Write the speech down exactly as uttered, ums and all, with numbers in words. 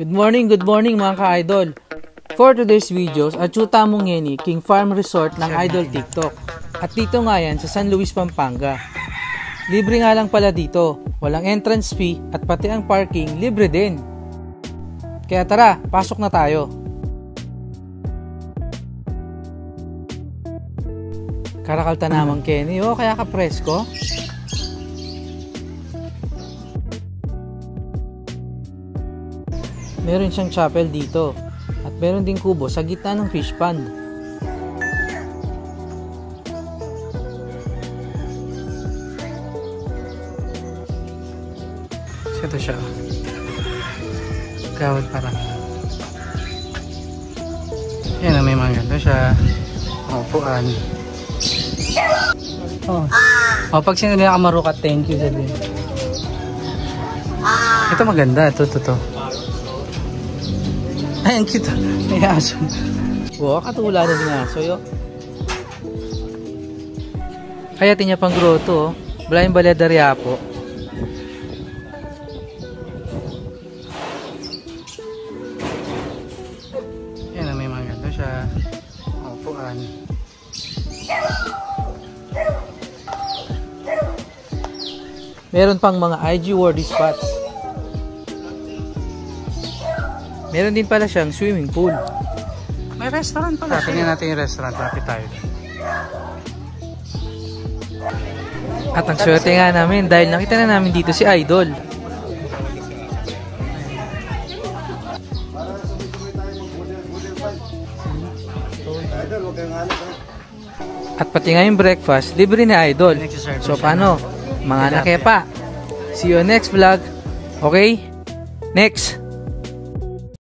Good morning, good morning mga ka-idol. For today's videos, achuta mo ngeni King Farm Resort ng Idol TikTok. At dito nga yan sa San Luis, Pampanga. Libre nga lang pala dito. Walang entrance fee at pati ang parking libre din. Kaya tara, pasok na tayo. Karakalta namang Kenny, oh, kaya ka presko. Meron siyang chapel dito at meron ding kubo sa gitna ng fish pond. Ito siya. Gawad parang. Yan, may mga ganito siya. Upuan. Oh. Oh, pag sino nila kamarukat, thank you sabi. Ito maganda, ito, ito, ito. Ay, ang cute. May aso. Wow, katula na din aso yun. Kaya tinya pang grotto, oh. Balayin baladarya po. Yan, may mga ganda siya. Upuan. Meron pang mga I G worthy spots. Meron din pala siyang swimming pool. May restaurant pala. Tingnan natin yung restaurant. Lapit tayo. At ang swerte nga namin dahil nakita na namin dito si Idol. At pati nga yung breakfast, libre ni Idol. So paano? Mga nakepa. See you next vlog. Okay? Next!